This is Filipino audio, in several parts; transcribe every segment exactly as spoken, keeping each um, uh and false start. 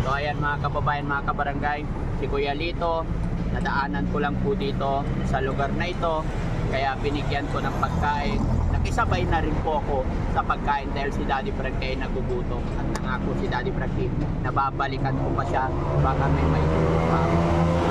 So ayan mga kababayan, mga kabarangay, si Kuya Lito, nadaanan ko lang po dito sa lugar na ito, kaya binigyan ko ng pagkain. Nakisabay na rin po ako sa pagkain dahil si Daddy Frankie ay nagugutom, at nangako si Daddy Frankie na babalikan ko pa siya baka may maitulong pa ako.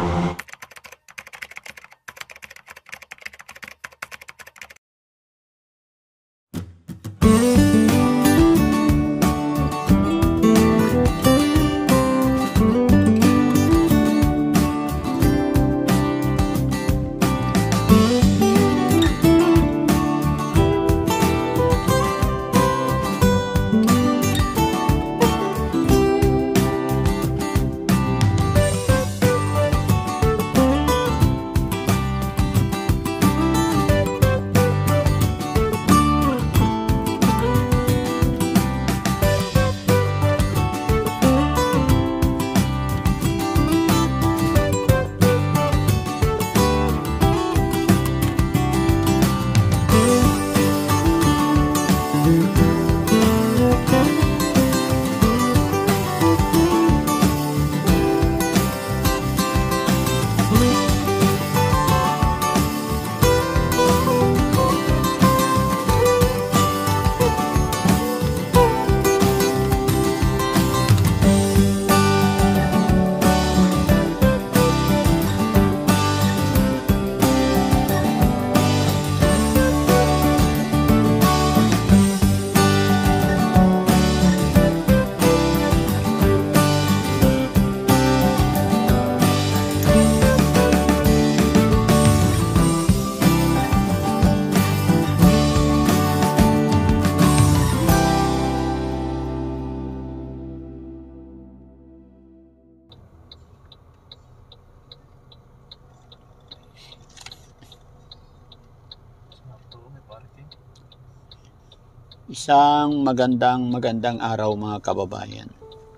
Isang magandang magandang araw mga kababayan.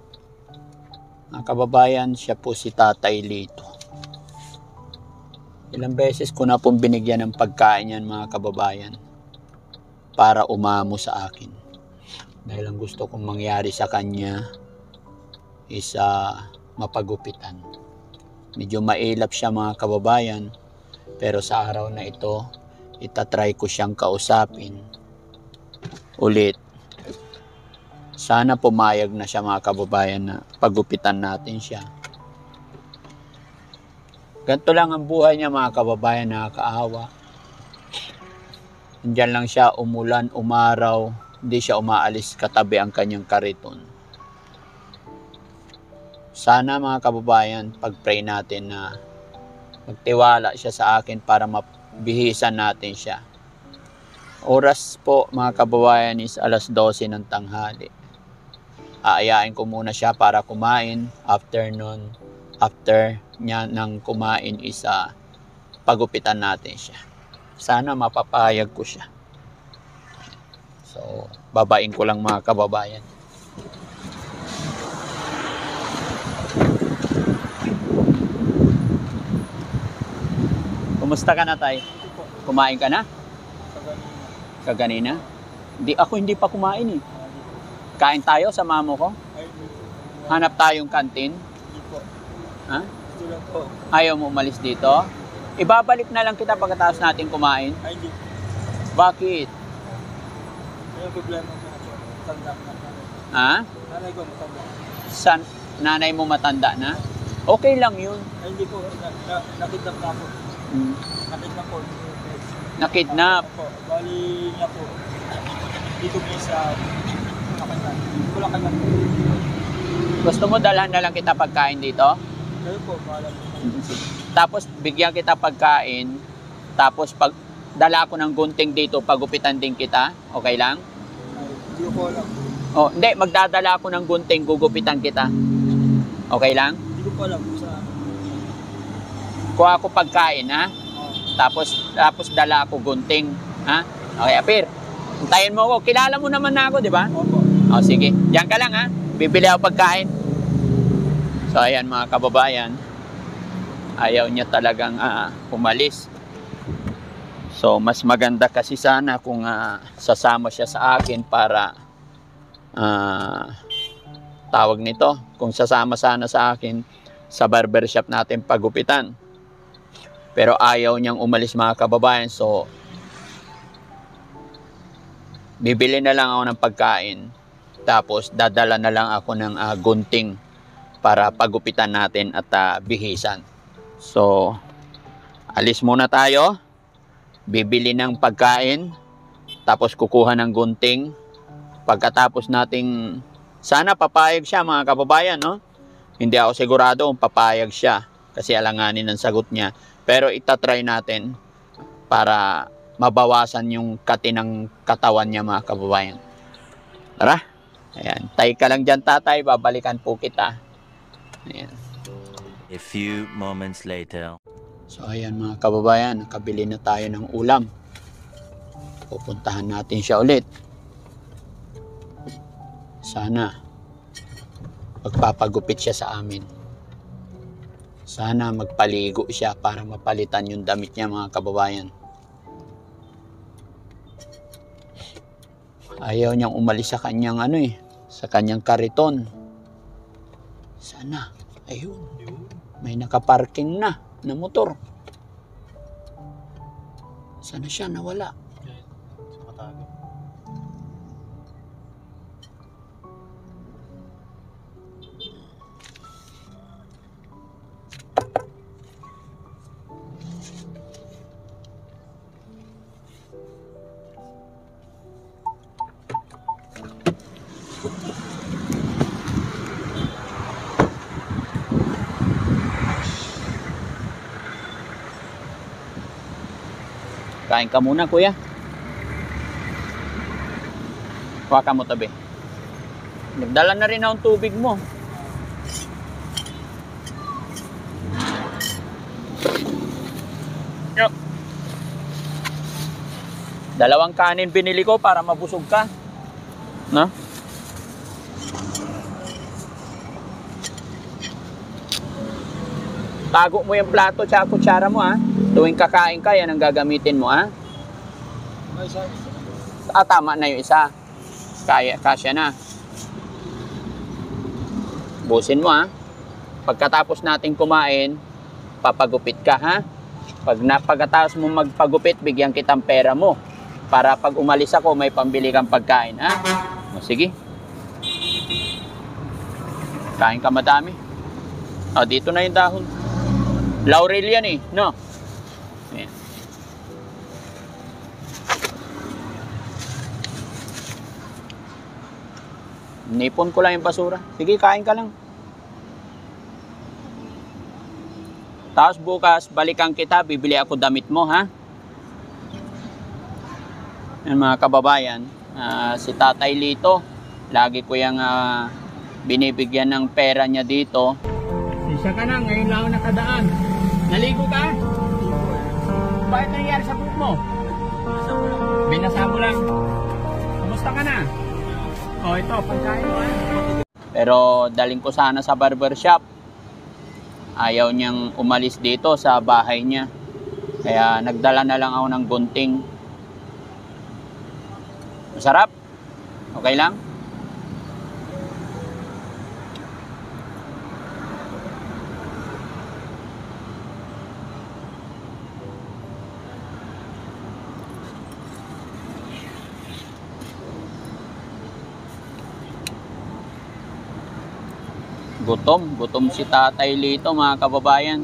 Mga kababayan, siya po si Tatay Lito. Ilang beses ko na pong binigyan ng pagkain yan mga kababayan para umamo sa akin. Dahil ang gusto kong mangyari sa kanya is uh, mapagupitan. Medyo mailap siya mga kababayan, pero sa araw na ito, itatry ko siyang kausapin ulit. Sana pumayag na siya mga kababayan na pagupitan natin siya. Ganito lang ang buhay niya mga kababayan, nakakaawa. Diyan lang siya, umulan, umaraw, hindi siya umaalis katabi ang kanyang kariton. Sana mga kababayan, pag-pray natin na magtiwala siya sa akin para mabihisan natin siya. Oras po mga kababayan is alas dose ng tanghali. Aayain ko muna siya para kumain. After nun, after niya nang kumain is uh, pagupitan natin siya. Sana mapapayag ko siya. So, babain ko lang mga kababayan. Kumusta ka na, Tay? Kumain ka na? Kaganina? Hindi, ako hindi pa kumain eh. Kain tayo sa mamo ko? Hanap tayong kantin? Hindi po. Ha? Gusto lang po. Ayaw mo umalis dito? Ibabalik na lang kita pagkatapos natin kumain. Ay, hindi. Bakit? May problema ko na po. Matanda na. Ha? Nanay ko matanda. San, nanay mo matanda na? Okay lang yun. Ay, hindi po. Na, na, nakidnap na po. Hmm. Nakidnap po. Nakidnap? Po. Bali niya po. Dito po sa Bulacan. Bulacan po. Gusto mo dalhan na lang kita pagkain dito? Kayo po, maalam po. Tapos bigyan kita pagkain. Tapos pag dala ko ng gunting dito, pagupitan din kita. Okay lang? Ay, hindi ko po alam. Oh, hindi, magdadala ako ng gunting, gugupitan kita. Okay lang? Hindi ko po alam kung saan. Kuha ako pagkain, ha? Oh. Tapos tapos dala ako gunting, ha? Okay, Apir. Hintayin mo ako. Kilala mo naman na ako, di ba? Opo. O, sige. Diyan ka lang, ha? Bibili ako pagkain. So, ayan mga kababayan. Ayaw niya talagang uh, umalis. So, mas maganda kasi sana kung uh, sasama siya sa akin para uh, tawag nito, kung sasama sana sa akin sa barbershop natin pagupitan. Pero ayaw niyang umalis mga kababayan. So, bibili na lang ako ng pagkain. Tapos, dadala na lang ako ng uh, gunting para pagupitan natin at uh, bihisan. So, alis muna tayo. Bibili ng pagkain. Tapos, kukuha ng gunting. Pagkatapos nating, sana papayag siya mga kababayan, no? Hindi ako sigurado kung papayag siya kasi alanganin ang sagot niya. Pero itatry natin para mabawasan yung kati ng katawan niya mga kababayan. Tara. Ayan. Tay ka lang dyan tatay. Babalikan po kita. Ayan. A few moments later. So ayan mga kababayan. Nakabili na tayo ng ulam. Pupuntahan natin siya ulit. Sana magpapagupit siya sa amin. Sana magpaligo siya para mapalitan yung damit niya mga kababayan. Ayaw niyang umalis sa kanyang ano eh, sa kanyang kariton. Sana, ayun, may nakaparking na na motor. Sana siya nawala. Sa katago. Kain ka muna, kuya. Huwag mo tabi. Nagdala na rin akong tubig mo. Yup. Dalawang kanin binili ko para mabusog ka. No? Tago mo yung plato tsaka kutsara mo, ha? Tuwing kakain ka, yan ang gagamitin mo, ha? Ay, isa. Ah, tama na yung isa. Kaya, kasya na. Busin mo, ha? Pagkatapos natin kumain, papagupit ka, ha? Pag na, pagkatapos mo magpagupit, bigyan kitang pera mo. Para pag umalis ako, may pambili kang pagkain, ha? O, sige. Kain ka madami. O, dito na yung dahon. Laurel yan eh, no? Ayan. Nipon ko lang yung basura. Sige, kain ka lang. Tapos bukas, balikan kita, bibili ako damit mo, ha? Yan mga kababayan, uh, si Tatay Lito, lagi ko yung uh, binibigyan ng pera niya dito. Isa ka na, ngayon lang ako nakadaan. Naligo ka? Bakit nangyari sa buhok mo? Binasa mo lang. Kumusta ka na? O, ito, pagkain mo, eh. Pero daling ko sana sa barbershop. Ayaw niyang umalis dito sa bahay niya. Kaya nagdala na lang ako ng gunting. Masarap? Okay lang? Gutom, gutom si Tatay Lito mga kababayan.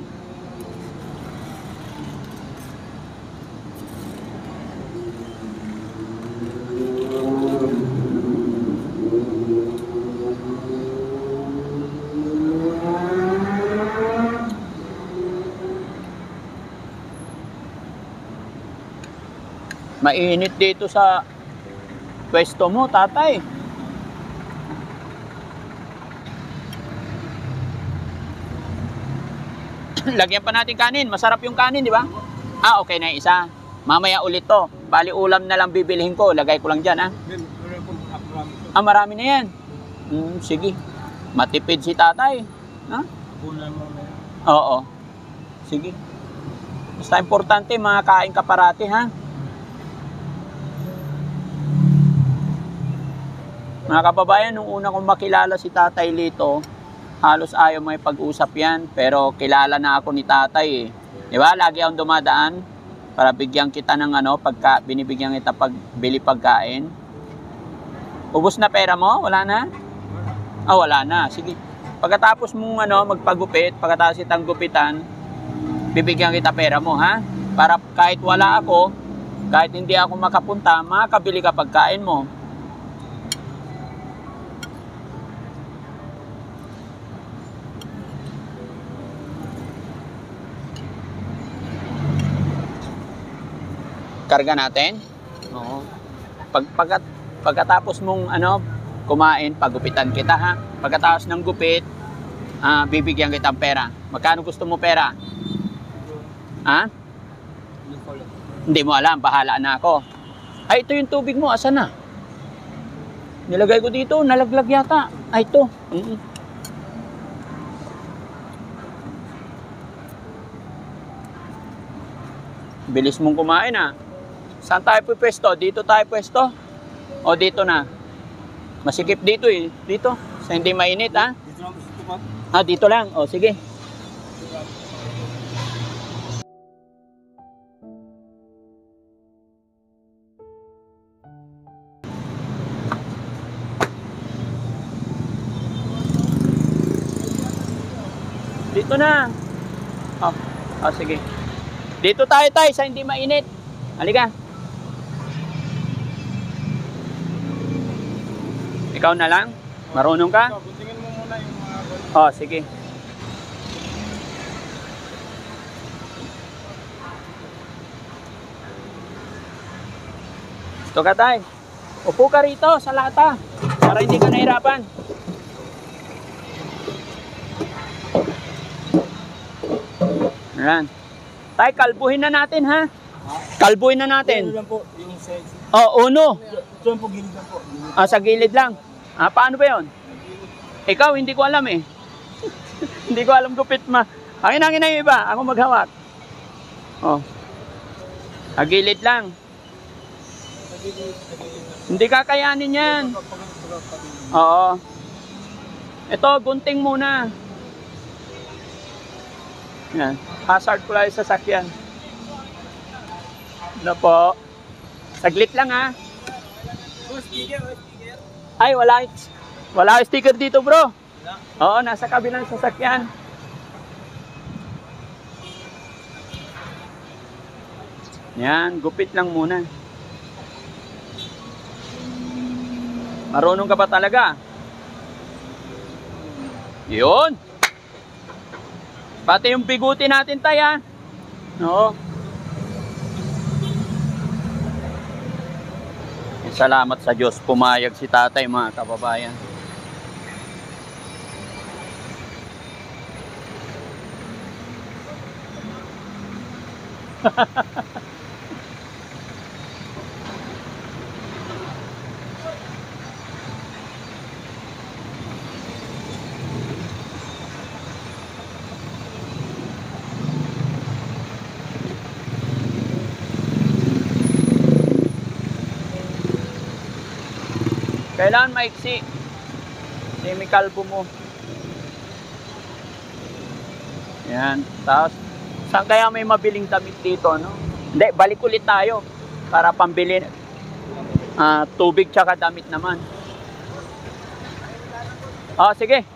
Mainit dito sa pwesto mo, tatay. Lagyan pa natin kanin. Masarap yung kanin, di ba? Ah, okay na yung isa. Mamaya ulit to. Bali ulam na lang bibilihin ko. Lagay ko lang dyan, ha? Ah, marami na yan. Hmm, sige. Matipid si tatay. Ha? Oo. Sige. Basta importante, makakain ka parati, ha? Mga kababayan, nung una kong makilala si Tatay Lito, halos ayaw may pag-usap yan. Pero kilala na ako ni Tatay eh. Di ba? Lagi akong dumadaan para bigyan kita ng ano, pagka, binibigyan kita pag bili pagkain. Ubus na pera mo? Wala na? Ah, wala na. Sige. Pagkatapos mong ano, magpagupit, pagkatapos itang gupitan, bibigyan kita pera mo, ha? Para kahit wala ako, kahit hindi ako makapunta, makakabili ka pagkain mo. Karga natin? Oo. Pag, pagkat, pagkatapos mong ano, kumain, pagupitan kita, ha? Pagkatapos ng gupit, ah, bibigyan kita ng pera. Magkano gusto mo pera? Ha? Hindi mo alam, bahala na ako. Ay, ito yung tubig mo, asa na? Nilagay ko dito, nalaglag yata. Ay, ito. Mm-mm. Bilis mong kumain, ha? Saan tayo pwesto? Dito tayo pwesto? O dito na? Masikip dito eh. Dito. Sa hindi mainit, ha? Dito lang gusto ko. Ah, dito lang. O, sige. Dito na. Oh, oh sige. Dito tayo tayo sa hindi mainit. Halika. Ikaw na lang? Marunong ka? Buntingin mo muna yung mga... Oh, sige. Ito ka tayo. Upo ka rito sa lata para hindi ka nahirapan. Ayan. Tay, kalbuhin na natin, ha? Kalbuhin na Ano natin. lang po, yung size. Oh, uno. Ito lang po, gilid lang po. Ah, sa gilid lang. Ah, paano ba yun? Ikaw, hindi ko alam eh. Hindi ko alam gupit ma. Akin ang ina yung iba. Ako maghawak. Oh. Sa gilid lang. Hindi kakayanin yan. Oo. Ito, gunting muna. Yan. Hazard ko lang sa sasakyan. Ano po? Saglit lang, ha? Oh, sticker, oh, sticker. Ay, wala. Wala sticker dito, bro. Oo, nasa kabilang sasakyan. Yan, gupit lang muna. Marunong ka ba talaga? Yun. Pati yung biguti natin, tay, ha? Oo. Salamat sa Diyos, pumayag si tatay, mga kababayan. Kailangan maiksi. Semi-kalbo mo. Yan. Tapos, saan kaya may mabiling damit dito, no? Hindi, balik ulit tayo. Para pambili uh, tubig tsaka damit naman. Oh, sige.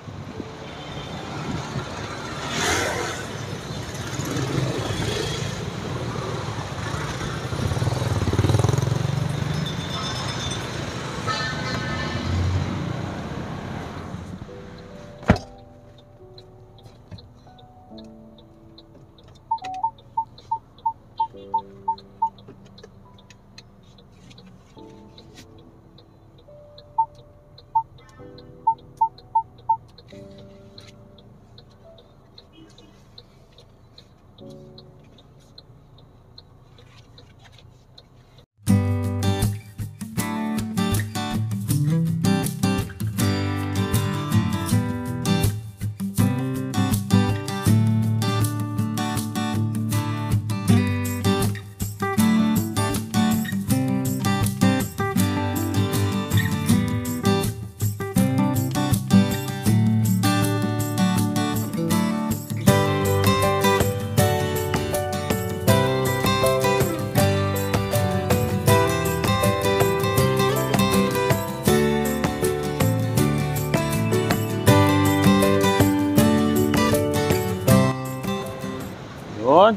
Yun.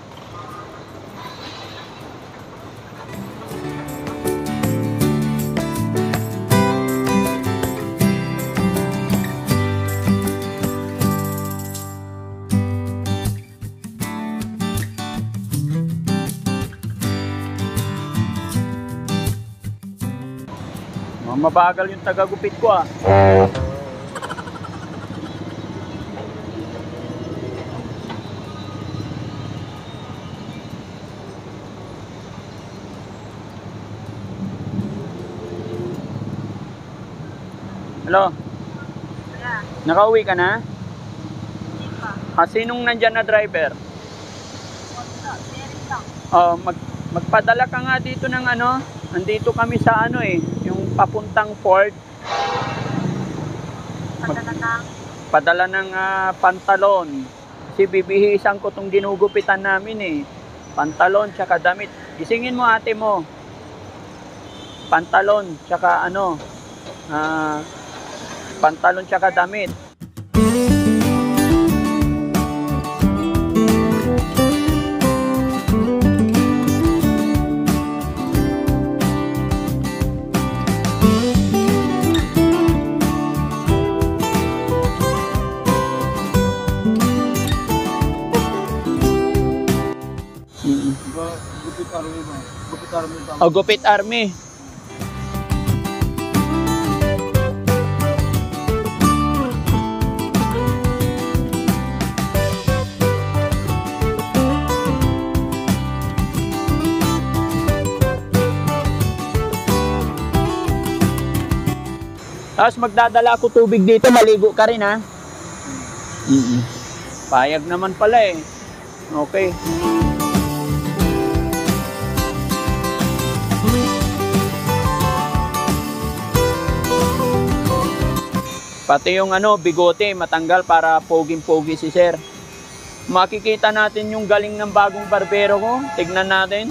Mabagal yung tagagupit ko ah. Hello? Yeah. Nakauwi ka na? Hindi pa. Ah, sinong nandyan na driver? Wala. Meron lang. Oh, mag magpadala ka nga dito ng ano. Andito kami sa ano eh, yung papuntang port. Padala na. Padala ng ah, pantalon. Kasi bibihisan ko tong ginugupitan namin eh. Pantalon tsaka damit. Gisingin mo ate mo. Pantalon tsaka ano, ah, pantalon tsaka damit. Mm. Gupit army ba? Gupit army ba? O, Gupit Army. Tapos magdadala ako tubig dito, maligo ka rin ha. Mm-mm. Payag naman pala eh. Okay. Pati yung ano, bigote, matanggal para poging-pogi si sir. Makikita natin yung galing ng bagong barbero ko. Tignan natin.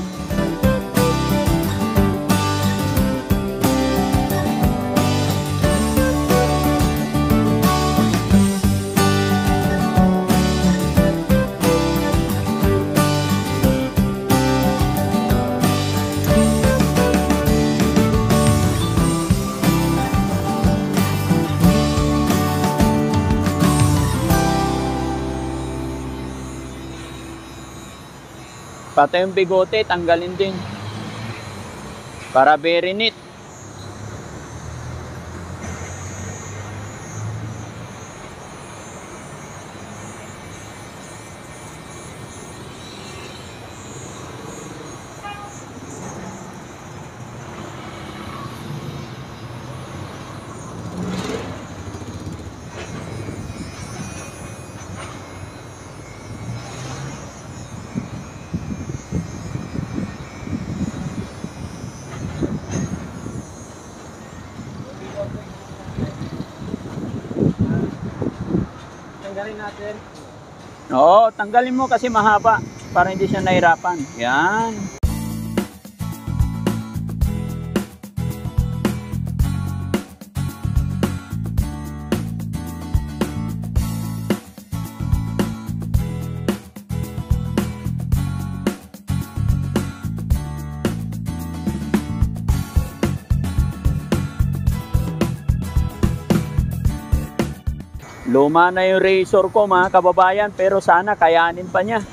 Pati yung bigote, tanggalin din. Para very neat. Tanggalin natin. Oo, tanggalin mo kasi mahaba para hindi siya nahirapan. Yan. Luma na yung razor ko mga kababayan, pero sana kayanin pa niya.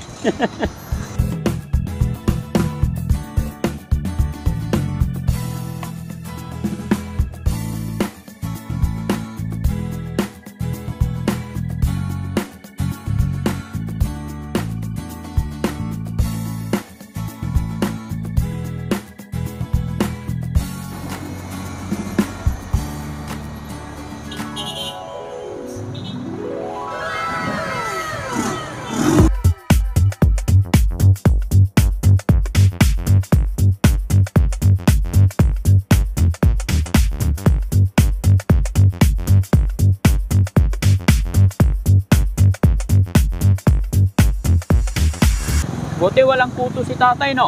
Buti walang kuto si tatay, no?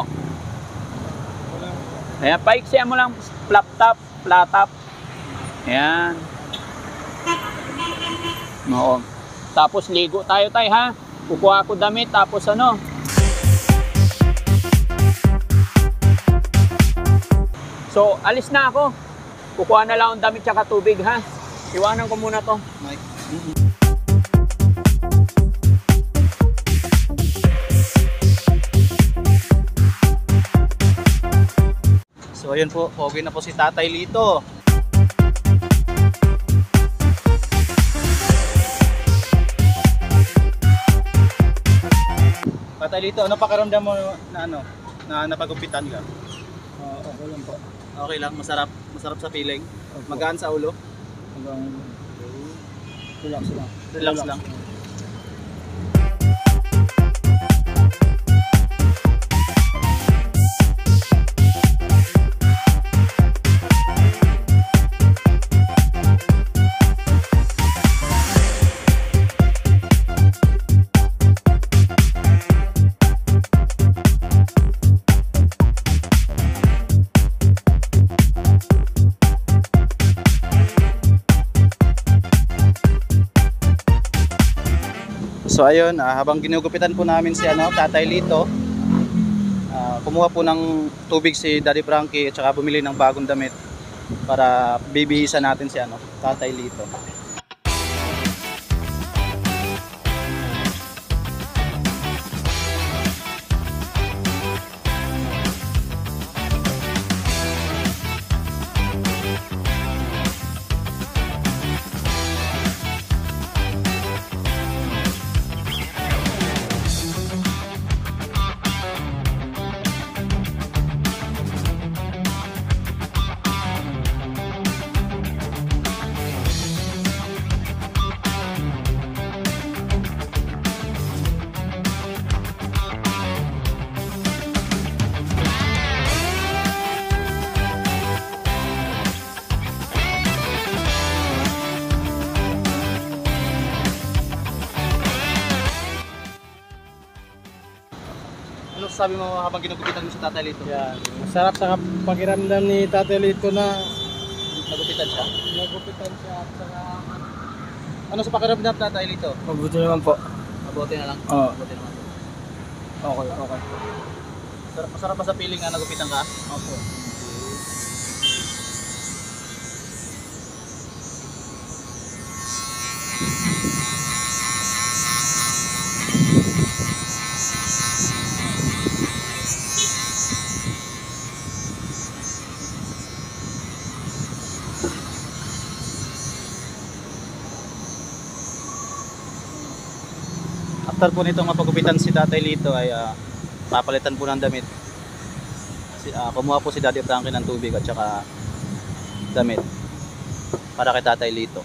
Ayan, paiksiyan mo lang flap top, flat top. Ayan. Oo. Tapos ligo tayo, tay, ha? Kukuha ako damit tapos ano. So, alis na ako. Kukuha na lang ang damit tsaka tubig ha. Iwanan ko muna to. Mike. So ayun po, okay na po si Tatay Lito. Tatay Lito, ano pakiramdam mo na ano, na napagupitan ka? Ah, okay lang po. Okay lang, masarap, masarap sa feeling. Magaan sa ulo. Hanggang relax lang. Relax lang. So ayun, ah, habang ginugupitan po namin si ano, Tatay Lito, ah, kumuha po ng tubig si Daddy Frankie at saka bumili ng bagong damit para bibihisan natin si ano, Tatay Lito. Ano sabi mo habang ginugupitan mo si Tatay Lito? Yan. Masarap sa pakiramdam ni Tatay Lito na Nagupitan siya? nagupitan siya at saka Ano sa pakiramdam Tatay Lito? mabuti naman po. Mabuti na lang. Oo. Mabuti naman. Okay, okay. Masarap, masarap pa sa feeling na nagupitan ka? Opo. After po nitong mapagupitan si Tatay Lito ay ah, papalitan po ng damit. Si, ah, kumuha po si Daddy Frankie ng tubig at saka damit para kay Tatay Lito.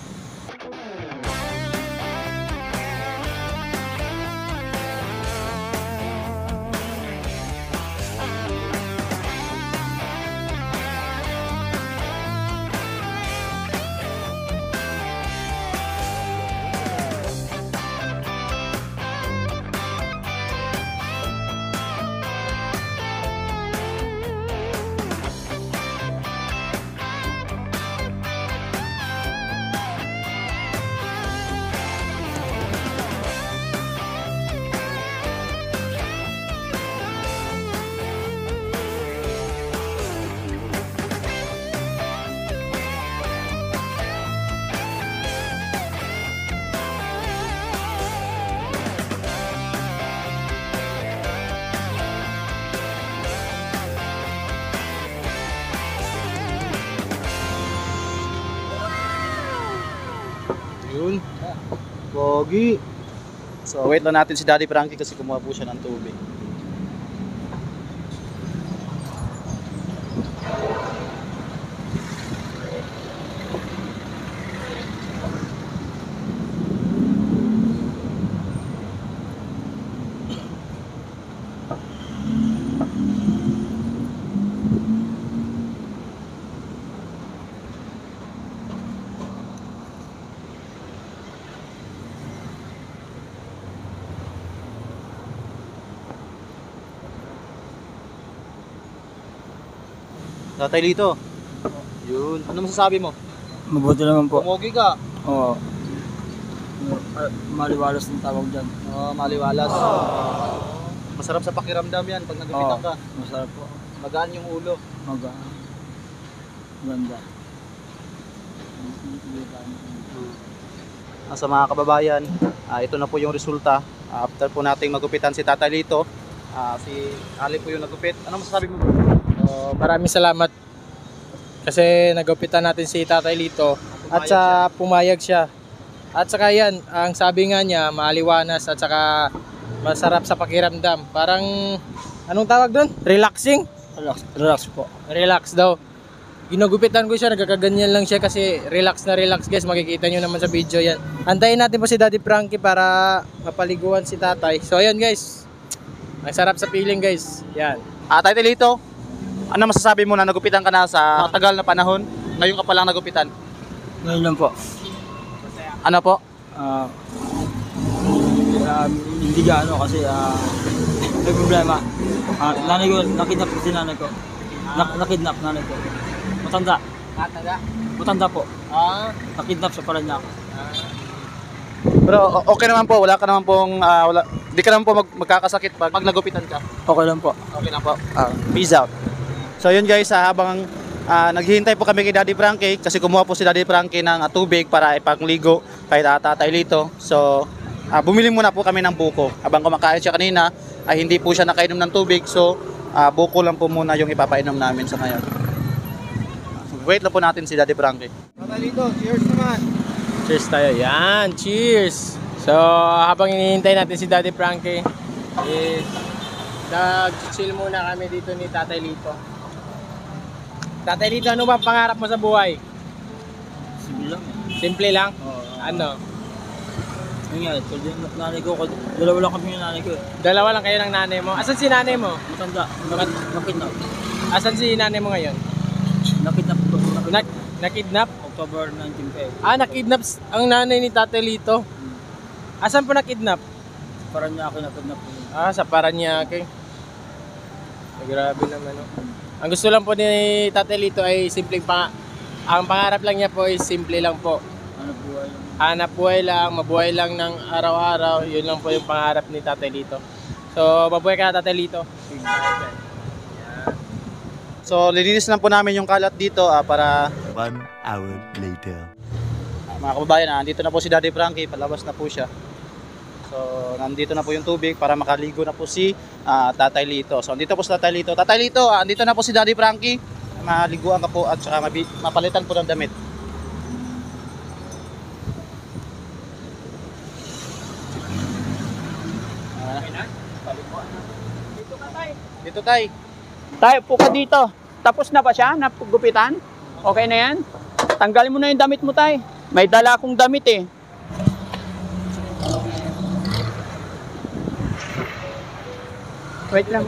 Yun. Pogi. So wait lang natin si Daddy Frankie kasi kumuha po siya ng tubig. Tatay Lito. Yun. Ano masasabi mo? Mabuti naman po. Pumogi ka. Oo. maliwalas ng tawag dyan. Oh, maliwalas. Masarap sa pakiramdam yan pag nagupitan Oo. ka. Masarap po. Magaan yung ulo. Mag ganda. Ah, sa mga kababayan, ah, ito na po yung resulta. Ah, after po nating magupitan si Tatay Lito, ah, si Ali po yung nagupit. Ano masasabi mo? Oh, maraming salamat kasi nagupitan natin si Tatay Lito at sa pumayag siya. At saka yan, ang sabi nga niya, maaliwanas at saka masarap sa pakiramdam. Parang, anong tawag doon? Relaxing? Relax, relax po. Relax daw. Ginugupitan ko siya, nagkakaganyan lang siya kasi relax na relax guys. Makikita nyo naman sa video yan. Antayin natin po si Daddy Frankie para mapaliguan si tatay. So ayan guys, ang sarap sa feeling guys. Yan. Ah, Tatay Lito, ano masasabi mo na nagupitan ka na sa matagal na panahon? Ngayon ka pa lang nagupitan. Ngayon lang po. Ano po? Ah, uh, hindi gaano kasi ah, may problema. Ah, nanay ko, nakidnap si nanay ko. Nak nakidnap nanay ko. Matanda. Matanda? Matanda po. Ah. Nakidnap sa Parañaque. Pero o- okay naman po, wala ka naman pong, ah, wala, di ka naman po mag- magkakasakit pag, pag nagupitan ka. Okay lang po. Okay na po. Ah, peace out. So yun guys, ah, habang ah, naghihintay po kami kay Daddy Frankie kasi kumuha po si Daddy Frankie ng ah, tubig para ipangligo kay ah, Tatay Lito. So ah, bumili muna po kami ng buko. Habang kumakain siya kanina ay hindi po siya nakainom ng tubig. So ah, buko lang po muna yung ipapainom namin sa ngayon. Wait lang po natin si Daddy Frankie. Tatay Lito, cheers naman. Cheers tayo. Yan, cheers. So, habang hinihintay natin si Daddy Frankie, eh, nag-chill muna kami dito ni Tatay Lito. Tatay Lito, ano ba ang pangarap mo sa buhay? Simple lang. Simple lang? Oo. Ano? Yun nga, tulad yung nanay ko, dalawa lang kami yung nanay ko eh. Dalawa lang kayo ng nanay mo. Asan si nanay mo? Matanda, nakid, nakidnap. Asan si nanay mo ngayon? Nakidnap ko. Nak Nakidnap. nakidnap? October nineteen pa eh. Ah, nakidnap s- ang nanay ni Tatay Lito. Asan po nakidnap? Parang niya ako nakidnap ko. Ah, sa Parañaque. Ay, grabe naman, no? Ang gusto lang po ni Tatay Lito ay simpleng pang... Ang pangarap lang niya po ay simple lang po. Ano buhay lang. Hanap buhay lang, mabuhay lang ng araw-araw. Yun lang po yung pangarap ni Tatay Lito. So, mabuhay ka, Tatay Lito. So lilinis lang po namin yung kalat dito ah, para One hour later. mga kababayan, ah, nandito na po si Daddy Frankie, palabas na po siya. So, nandito na po yung tubig para makaligo na po si ah, Tatay Lito. So, nandito po si Tatay Lito. Tatay Lito, ah, nandito na po si Daddy Frankie. Maliguan ka po at saka mabi- mapalitan po ng damit. Ah, dito tay. Tayo, po ka dito. Tapos na ba siya? Nagupitan? Okay na yan? Tanggalin mo na yung damit mo, tay. May dala akong damit eh. Wait lang.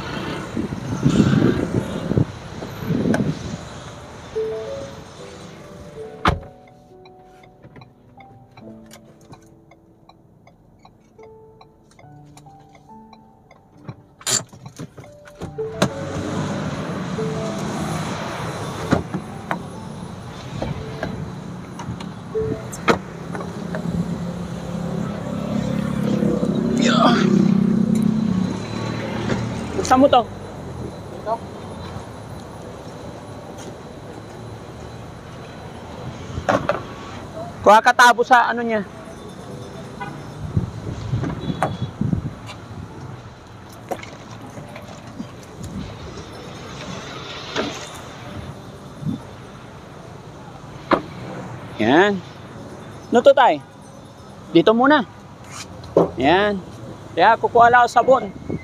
Buksan mo to. Kuha ka tabo sa ano niya. Yan. Ano to, tay? Dito muna. Yan. Kaya kukuha lang ako sabon.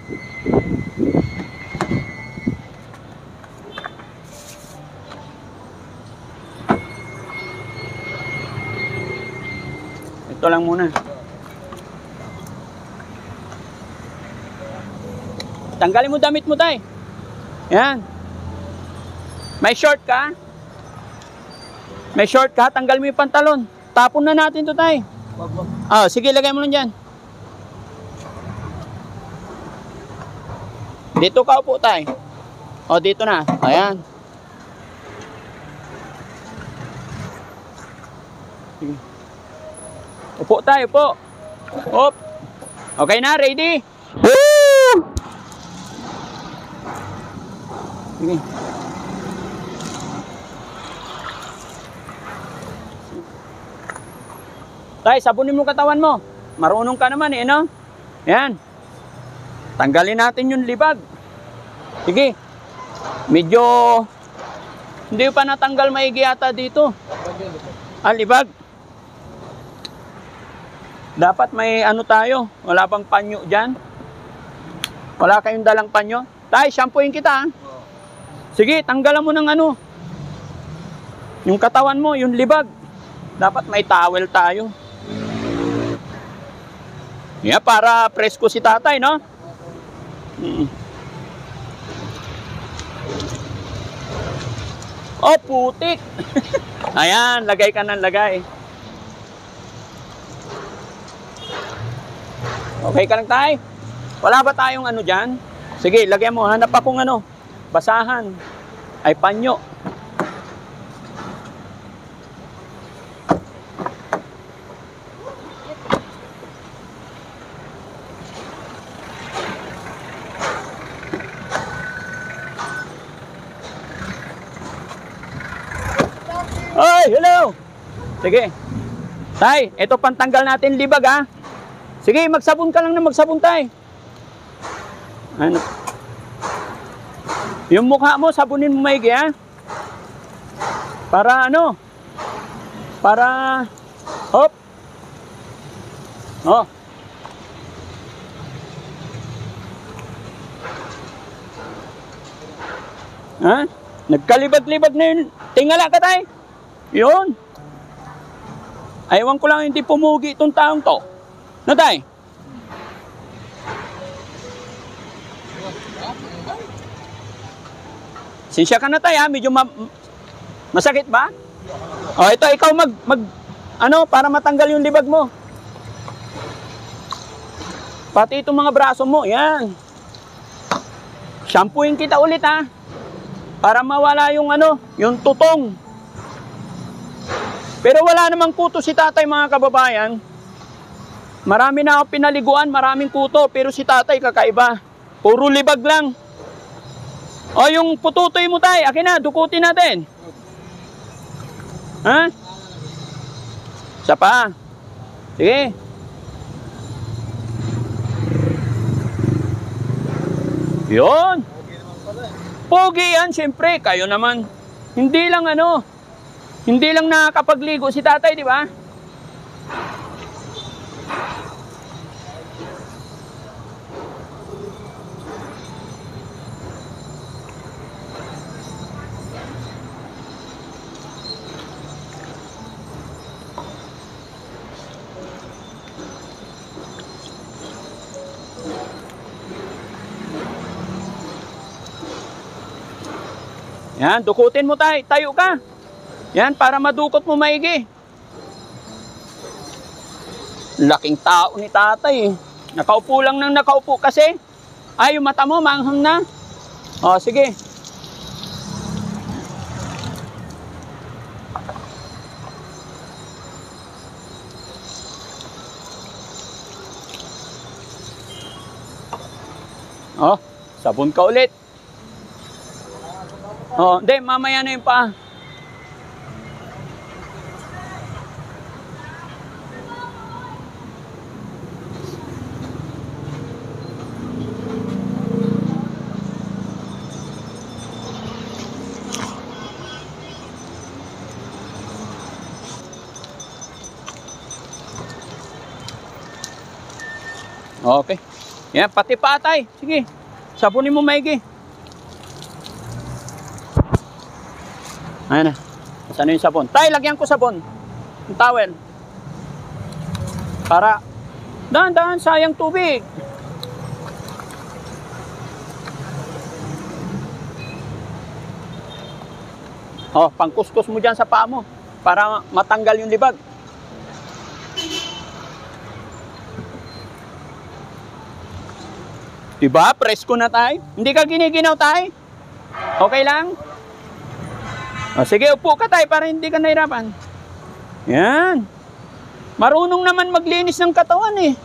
Ito lang muna. Tanggalin mo damit mo, tay. Yan. May short ka? May short ka? Tanggal mo yung pantalon. Tapon na natin to, tay. Wag, wag. Ah, sige, lagay mo lang dyan. Dito ka upo, tay. O, dito na. Ayan. Sige. Upo tayo, upo. Up. Okay na, ready? Woo! Sige. Tay, sabunin mo katawan mo. Marunong ka naman eh, no? Yan. Tanggalin natin yung libag. Sige. Medyo hindi pa natanggal maigi yata dito. Ah, libag. Dapat may ano tayo. Wala bang panyo dyan? Wala kayong dalang panyo? Tay, shampooin kita. Ha? Sige, tanggalan mo ng ano. Yung katawan mo, yung libag. Dapat may towel tayo. Yeah, para presko si tatay, no? Mm. Oh, putik. Ayan, lagay ka ng lagay. Okay ka lang, tay? Wala ba tayong ano dyan? Sige, lagyan mo. Hanap akong ano, basahan. Ay, panyo. Ay, hello! Sige. Tay, ito pantanggal natin libag, ha? Sige, magsabon ka lang na magsabon, tay. Ano? Yung mukha mo, sabunin mo maigi, ha? Para ano? Para... Hop! Oh. Ha? Nagkalibag-libag na yun. Tingala ka, tay. Yun. Aywan ko lang hindi pumugi itong taong to. No, tay? Sinsya ka na, tay, ha? Medyo ma masakit ba? O, ito, ikaw mag, mag, ano, para matanggal yung libag mo. Pati itong mga braso mo, yan. Shampooin kita ulit, ha? Para mawala yung ano, yung tutong. Pero wala namang kuto si tatay, mga kababayan. Marami na ako pinaliguan, maraming kuto. Pero si tatay kakaiba. Puro libag lang. O yung pututoy mo, tay, akin na, dukutin natin. Ha? Isa pa. Sige. Yun. Pogi yan, siyempre. Kayo naman. Hindi lang ano, hindi lang nakakapagligo si tatay, di ba? Yan, dukutin mo, tay. Tayo ka. Yan, para madukot mo maigi. Laking tao ni tatay. Nakaupo lang nang nakaupo kasi. Ay, yung mata mo, manghang na. O, sige. O, sabon ka ulit. O, hindi, mamaya na yung paa. Okay. Yan, pati patay. Sige. Sabunin mo maigi. Ayan na. Saan yung sabon? Tay, lagyan ko sabon. Yung towel. Para, dahan-dahan, sayang tubig. Oh, pangkuskus mo dyan sa paa mo. Para matanggal yung libag. Diba? Presko na tayo. Hindi ka giniginaw tayo. Okay lang? O, sige, upo ka tayo para hindi ka nahirapan. Yan. Marunong naman maglinis ng katawan eh.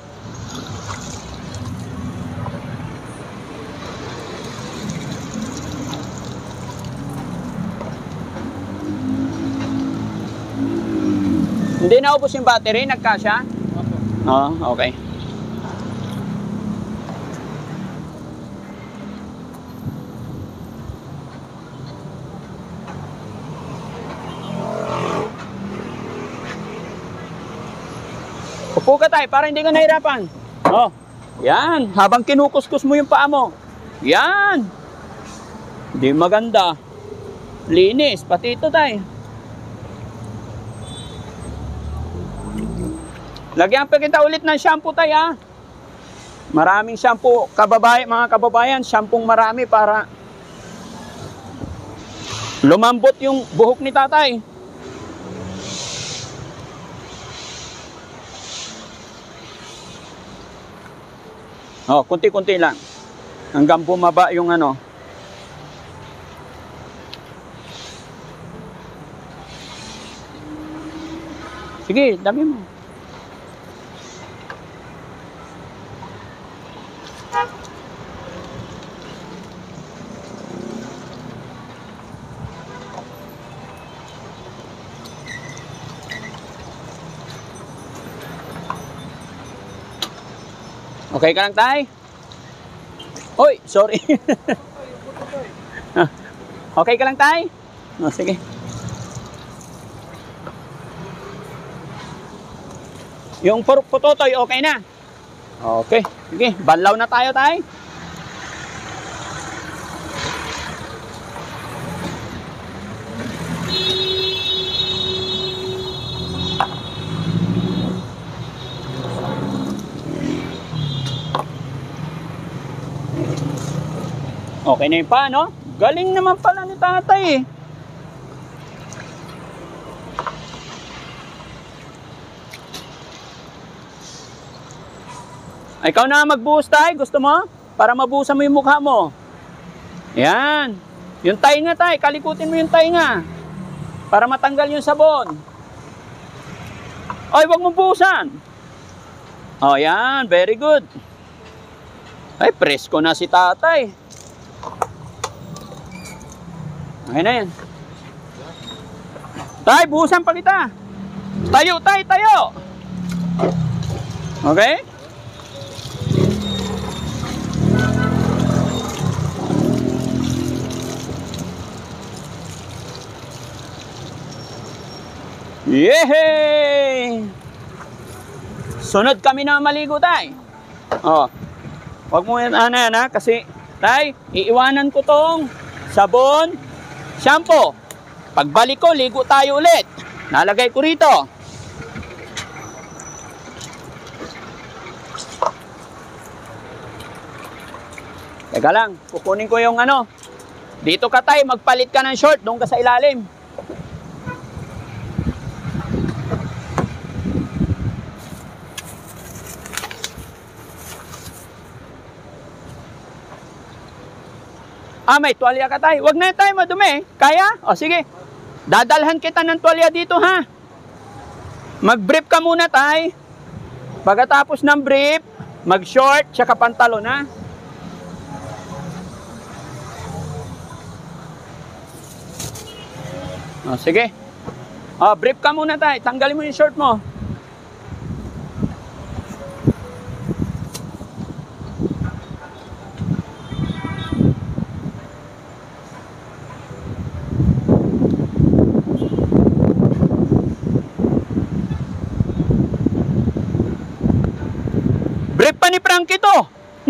Hindi naubos yung battery, nagkasya? Oo, oh, okay. Upo ka tayo para hindi ka nahirapan. Oh, yan. Habang kinukuskus mo yung paa mo. Yan. Hindi maganda. Linis, pati ito tayo. Lagyan pa kita ulit ng shampoo tayo ha. Maraming shampoo, kababay, mga kababayan, shampoo marami para lumambot yung buhok ni tatay. Oh, kunti-kunti lang. Hanggang bumaba yung ano. Sige, dami mo. Okay ka lang, tay? Oy, sorry. Okay ka lang, tay? Oh, sige. Yung putotoy, okay na? Okay. Sige, banlaw na tayo, tay. Okay na yung pa, no? Galing naman pala ni tatay eh. Ikaw na magbuhos tay, gusto mo? Para mabuhusan mo yung mukha mo. Yan. Yung tainga tay, kalikutin mo yung tainga. Para matanggal yung sabon. Ay, wag mo buhusan. Oh, yan. Very good. Ay, presko na si tatay. Okay na yan. Tay, buhusan pa kita. Tayo, tay, tayo. Okay? Yehey! Sunod kami na maligo, tay. Oh. Wag mo yan, ano yan, ha? Kasi, tay, iiwanan ko tong sabon, shampoo. Pagbalik ko, ligo tayo ulit. Nalagay ko rito. Teka lang, kukunin ko yung ano. Dito ka tay, magpalit ka ng short, doon ka sa ilalim. Ah, may tuwalya ka tay. Wag na tayo madumi. Kaya? O sige. Dadalhan kita ng tuwalya dito ha. Mag-brief ka muna tay. Pagkatapos ng brief, mag-short, tsaka pantalon ha. O sige. O, brief ka muna tay. Tanggalin mo yung short mo. Brief pa ni Frankie to.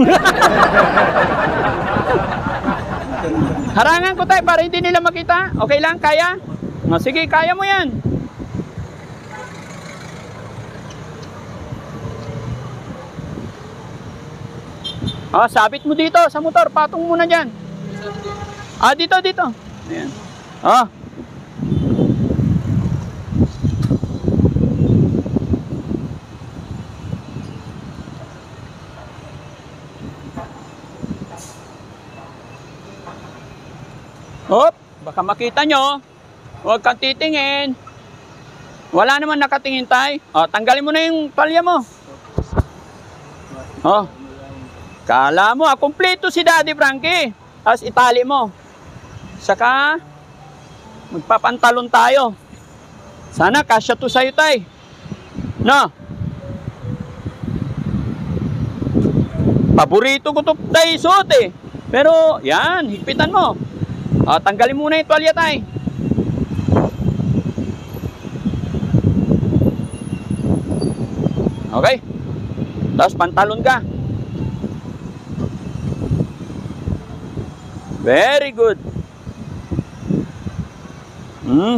Harangan ko tayo para hindi nila makita. Okay lang, kaya? O, sige, kaya mo yan. O, sabit mo dito sa motor. Patong muna dyan. Ah, dito, dito. Ayan. O. Hop, baka makita nyo. Huwag kang titingin. Wala naman nakatingin tay. O, tanggalin mo na yung palya mo. O. Kala mo, ah, kumpleto si Daddy Frankie. Tapos itali mo. Saka, magpapantalon tayo. Sana kasya to sa'yo tay. No? Paborito ko to tay suot eh. Pero, yan, higpitan mo. O, tanggalin muna yung tuwalya tay. Okay? Tapos pantalon ka. Very good. Hmm.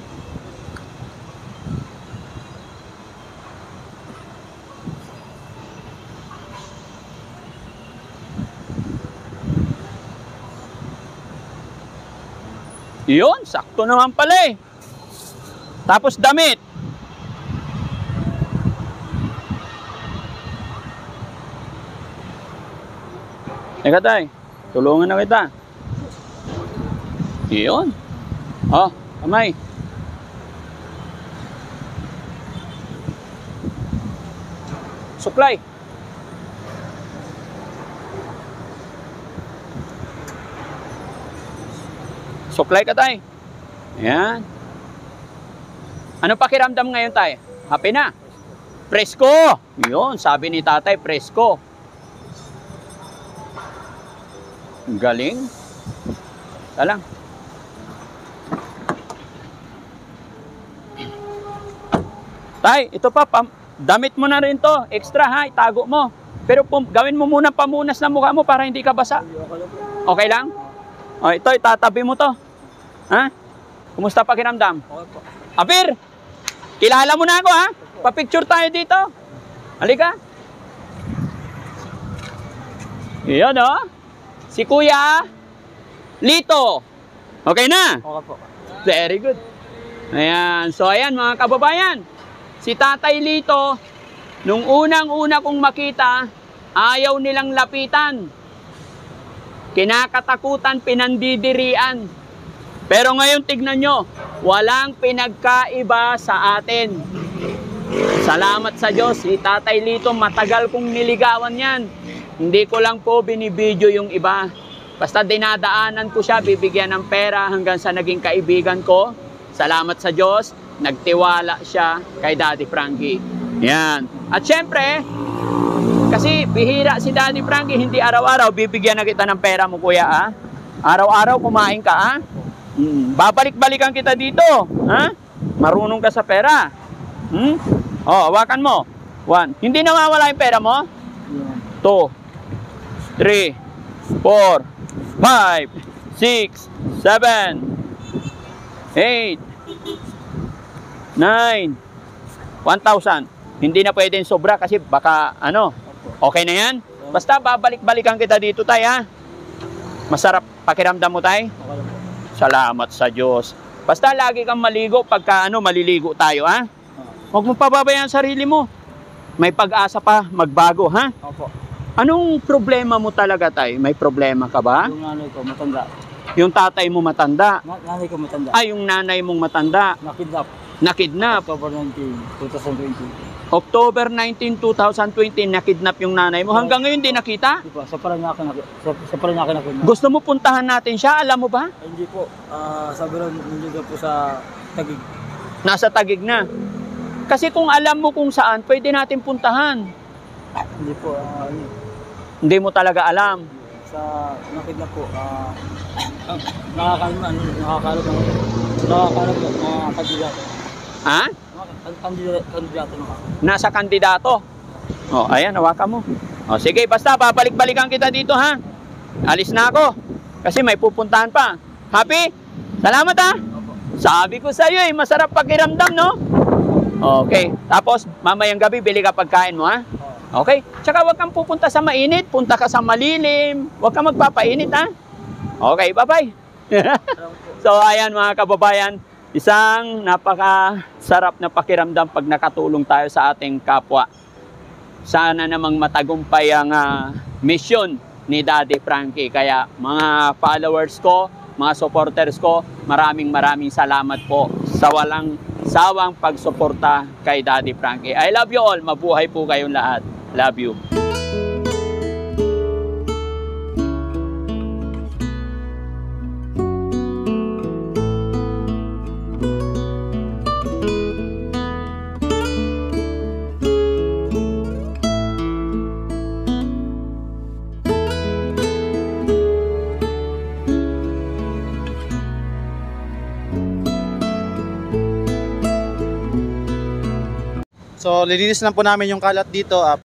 Yun, sakto naman pala eh. Tapos damit. Teka tay, tulungan na kita. Yun. Oh, kamay. Suklay. Suklay ka tay. Ayan. Ano pakiramdam ngayon tay? Happy na? Presko. Yun, sabi ni tatay, presko. Galing. Talang. Tay, ito pa, pam damit mo na rin to. Extra ha, itago mo. Pero pum gawin mo muna pamunas na mukha mo para hindi ka basa. Okay lang? O, ito, itatabi mo to. Ha? Kumusta pakiramdam? Okay po. Apir, kilala mo na ako ha? Pa-picture tayo dito. Halika. Iyan o. Si Kuya Lito. Okay na? Okay po. Very good. Ayan. So, ayan mga kababayan. Si Tatay Lito, nung unang-una kong makita, ayaw nilang lapitan. Kinakatakutan, pinandidirian. Pero ngayon tignan nyo, walang pinagkaiba sa atin. Salamat sa Diyos, si Tatay Lito, matagal kong niligawan yan. Hindi ko lang po binibidyo yung iba. Basta dinadaanan ko siya, bibigyan ng pera hanggang sa naging kaibigan ko. Salamat sa Diyos, nagtiwala siya kay Daddy Frankie. Yan. At syempre, kasi bihira si Daddy Frankie, hindi araw-araw bibigyan na kita ng pera mo kuya ha. Araw-araw kumain ka ha. Hmm. Babalik-balikan kita dito. Ha? Marunong ka sa pera. Hmm? Oh, hawakan mo. One. Hindi nawawala yung pera mo? Two. Three. Four. Five. Six. Seven. Eight. Nine. One thousand. Hindi na pwedeng sobra kasi baka ano. Okay na yan? Basta babalik-balikan kita dito tay ha. Masarap pakiramdam mo tay? Okay lang po. Salamat sa Diyos. Basta lagi kang maligo pagka ano, maliligo tayo, ha? Huwag mo pababayaan sarili mo. May pag-asa pa, magbago, ha? Opo. Anong problema mo talaga, tay? May problema ka ba? Yung nanay ko matanda. Yung tatay mo matanda. Na nanay ko matanda. Ay, yung nanay mong matanda. Nakidnap. Nakidnap. October nineteenth, twenty twenty. October nineteenth, twenty twenty, nakidnap yung nanay mo. Hanggang ngayon, di nakita? Hindi po, sa Paranaque na sa, sa Paranaque na po. Gusto mo puntahan natin siya? Alam mo ba? Ay, hindi po. Ah, sabi lang ninyo po sa Taguig. Nasa Taguig na. Kasi kung alam mo kung saan, pwede natin puntahan. Hindi po, ah, ano, Hindi mo talaga alam. sa nakidnap po, ah, uh, nakakaano, ano, nakakalap ng, nakakalap ng mga kandidato. Ha? Mga kandidato, kandidato na ako. Nasa kandidato. O, ayan, hawakan mo. O, sige, basta, babalik-balikan kita dito, ha? Alis na ako. Kasi may pupuntahan pa. Happy? Salamat, ha? Sabi ko sa'yo, eh, masarap pakiramdam, no? Okay. Tapos, mamayang gabi, bili ka pagkain mo, ha? Okay? Tsaka huwag kang pupunta sa mainit. Punta ka sa malilim. Huwag kang magpapainit, ha? Okay, bye-bye. So, ayan, mga kababayan. Isang napakasarap na pakiramdam pag nakatulong tayo sa ating kapwa. Sana namang matagumpay ang uh, mission ni Daddy Frankie. Kaya mga followers ko, mga supporters ko, maraming maraming salamat po sa walang sawang pagsuporta kay Daddy Frankie. I love you all. Mabuhay po kayong lahat. Love you. So, lilinis lang po namin yung kalat dito. ah,